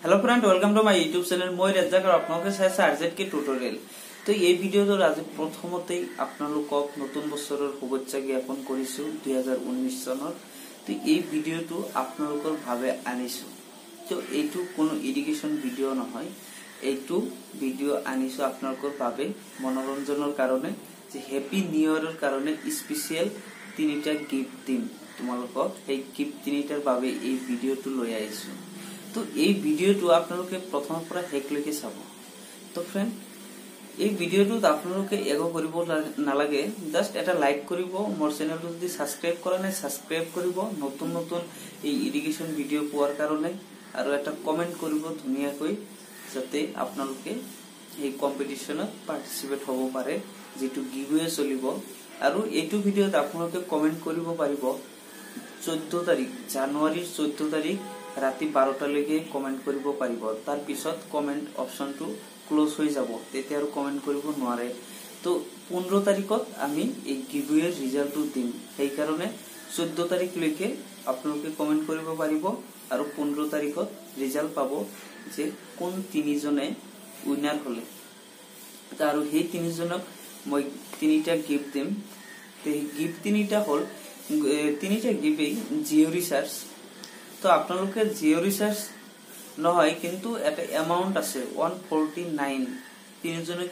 Hello friend, welcome to my YouTube channel. मैं रेज्जाक और आपनलोके চাইছে আরজেডকে টিউটোরিয়াল। তো এই ভিডিওটোৰ আজি প্ৰথমতেই আপোনালোকক নতুন বছৰৰ শুভেচ্ছা জ্ঞাপন কৰিছো 2019 চনৰ। তো এই ভিডিওটো আপোনালোকৰ ভাৱে আনিছো। তো এইটো কোনো এডুকেশন ভিডিও নহয়, এইটো ভিডিও আনিছো আপোনালোকৰ ভাৱে মনোৰঞ্জনৰ কাৰণে, যে হ্যাপি নিউ ইয়াৰৰ কাৰণে স্পেশাল তিনিটা গিফট দিম তোমালোকক। এই গিফট তিনিটাৰ বাবে এই ভিডিওটো লৈ আহিছো। तो এই ভিডিওটো আপোনালোকে প্ৰথমৰ পৰা শেষলৈকে চাব। তো ফ্ৰেন্ড, এই ভিডিওটোত আপোনালোকে একো কৰিব নালাগে, জাস্ট এটা লাইক কৰিব, মোৰ চেনেলটো যদি সাবস্ক্ৰাইব কৰা নাই সাবস্ক্ৰাইব কৰিব নতুন নতুন এই এডুকেশন ভিডিও পোৱাৰ কাৰণে, আৰু এটা কমেন্ট কৰিব ধুনীয়াকৈ, যাতে আপোনালোকে এই কম্পিটিশনত পাৰ্টিসিপেট হ'ব পাৰে, যেটো গিভৱে চলিব। আৰু এইটো ভিডিওত আপোনালোকে কমেন্ট কৰিব পাৰিব 14 তাৰিখ জানুৱাৰীৰ 14 তাৰিখ राति 12টা লৈকে কমেন্ট কৰিব পাৰিব। তাৰ পিছত কমেন্ট অপশনটো ক্লোজ হৈ যাব, তেতিয়া আৰু কমেন্ট কৰিব নোৱাৰে। তো 15 তাৰিখত আমি এই গিভৱেৰ ৰিজাল্টটো দিম, সেই কাৰণে 14 তাৰিখ লৈকে আপোনালোকে কমেন্ট কৰিব পাৰিব, আৰু 15 তাৰিখত ৰিজাল্ট পাব যে কোন তিনিজনে উইনাৰ হলে। আৰু সেই তিনিজনক মই তিনিটা গিফট দিম। এই গিফট তিনিটা হল, তিনিটা গিফটেই জিঅ' ৰিচাৰ্জ। তো আপোনালোকে জিঅ' ৰিচাৰ্জ নহয়, কিন্তু এটা এমাউন্ট আছে 149, তিনিজনকে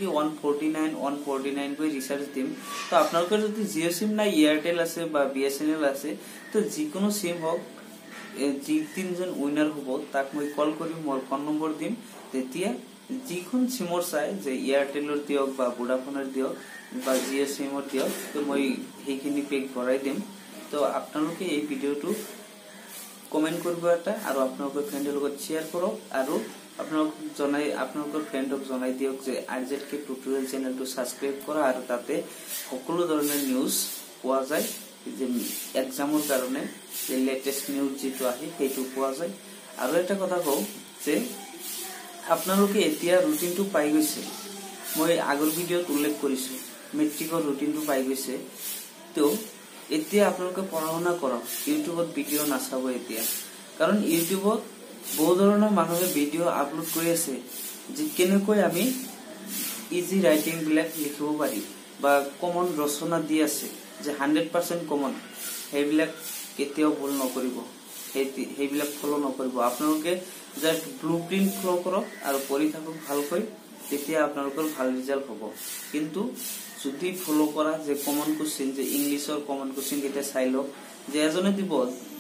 149 কৈ ৰিচাৰ্জ দিম। তো আপোনালোকৰ যদি জিঅ' সিম নাই, এয়াৰটেল আছে বা বিএসএনএল আছে, তো যিকোনো সিম হওক, যি তিনিজন উইনাৰ হ'ব তাক মই কল কৰিম, মোৰ ফোন নম্বৰ দিম। তেতিয়া যিখন সিমৰ চাই, যে এয়াৰটেলৰ দিয়ক বা ভোডাফোনৰ দিয়ক বা জিঅ' সিমৰ দিয়ক, তো মই সেইখিনি পেক ভৰাই দিম। তো আপোনালোকে এই ভিডিওটো কমেন্ট কৰিব এটা, আৰু আপোনালোকৰ ফ্ৰেণ্ডৰ লগত শ্বেয়াৰ কৰক, আৰু আপোনালোকৰ ফ্ৰেণ্ডক জনাই দিয়ক যে আৰজেডকে টিউটোৰিয়াল চেনেলটো সাবস্ক্ৰাইব কৰা, আৰু তাতে সকলো ধৰণৰ নিউজ পোৱা যায়, যে এক্সামৰ কাৰণে যে লেটেষ্ট নিউজ যেটো আহে সেইটো পোৱা যায়। আৰু এটা কথা কওঁ যে আপোনালোকে এতিয়া ৰুটিনটো পাই গৈছে, মই আগৰ ভিডিওত উল্লেখ কৰিছো মেট্ৰিকৰ ৰুটিনটো পাই গৈছে। তো এতিয়া আপোনালোকে পঢ়া শুনা কৰক, ইউটিউবত ভিডিও নাচাব এতিয়া, কাৰণ ইউটিউবত বহু ধৰণৰ মানুহে ভিডিও আপলোড কৰি আছে, যে কেনেকৈ আমি ইজি ৰাইটিং বিলাক লিখিব পাৰি, বা কমন ৰচনা দি আছে যে 100% কমন। সেইবিলাক কেতিয়াও ভুল নকৰিব, সেইবিলাক ফলো নকৰিব। আপোনালোকে জাস্ট ব্লুপ্ৰিন্ট ফলো কৰক আৰু পঢ়ি থাকক ভালকৈ, তেতিয়া আপোনালোকৰ ভাল ৰিজাল্ট হ'ব। কিন্তু যদি ফলো কৰা যে কমন কোশ্চেন, যে ইংলিছৰ কমন কোশ্চেন কেইটা চাই লওক, যে এজনে দিব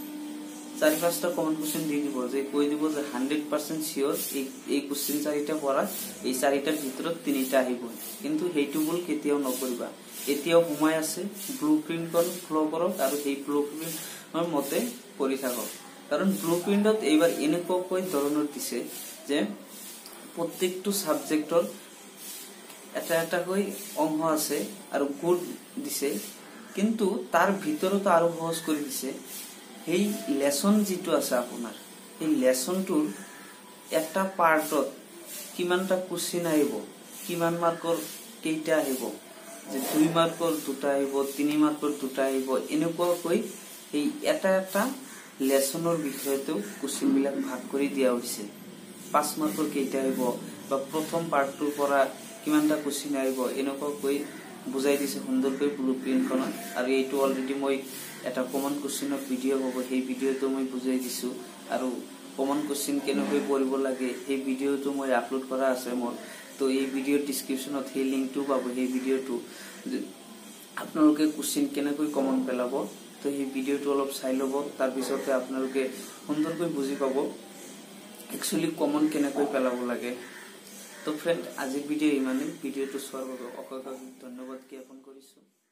4-5টা কমন কোশ্চেন দি দিব, যে কৈ দিব যে 100% শিওর এই কোশ্চেন 4টা পড়া, এই 4টাৰ ভিতৰত 3টা আহিব। কিন্তু সেইটো ভুল কেতিয়াও নকৰিবা। এতিয়াও সময় আছে, ব্লুপ্ৰিন্টখন ফলো কৰক, আৰু সেই ব্লুপ্ৰিন্টৰ মতে পঢ়ি থাকক। কাৰণ ব্লুপ্ৰিন্টত এইবাৰ এনেকুৱাকৈ ধৰণৰ দিছে যে প্ৰত্যেকটো সাবজেক্টৰ এটা এটাকৈ অংশ আছে, আৰু গুড দিছে, কিন্তু তাৰ ভিতৰত আৰু সহজ কৰি দিছে। এই লেসন যেটো আছে আপোনাৰ, এই লেসনটোৰ এটা পাৰ্টত কিমানটা কোশ্চেন আহিব, কিমান মাৰ্কৰ কেইটা আহিব, যে 2 মাৰ্কৰ 2টা আহিব, 3 মাৰ্কৰ 2টা আহিব, এনেকুৱাকৈ এই এটা এটা লেসনৰ বিষয়টো কোশ্চেন বিলাক ভাগ কৰি দিয়া হৈছে। 5 মাৰ্কৰ কেইটা আহিব, বা প্ৰথম পাৰ্টটোৰ পৰা কিমানটা কোশ্চেন আহিব, এনেকুৱাকৈ বুজাই দিছে সুন্দৰকৈ ব্লুপ্ৰিন্টখনত। আৰু এইটো অলৰেডি মই এটা কমন কোশ্চেনৰ ভিডিও হ'ব, সেই ভিডিওটো মই বুজাই দিছো, আৰু কমন কোশ্চেন কেনেকৈ পঢ়িব লাগে সেই ভিডিওটো মই আপলোড কৰা আছে মোৰ। তো এই ভিডিওৰ ডেসক্ৰিপশনত সেই লিংকটো পাব, সেই ভিডিওটো আপোনালোকে কোশ্চেন কেনেকৈ কমন পেলাব। তো সেই ভিডিওটো অলপ চাই ল'ব, তাৰ পিছতে আপোনালোকে সুন্দৰকৈ বুজি পাব একচুয়ালি কমন কেনেকৈ পেলাব লাগে। তো ফ্ৰেন্ড, আজিৰ ভিডিও ইমানেই। ভিডিওটো চোৱাৰ বাবে অশেষ ধন্যবাদ জ্ঞাপন কৰিছো।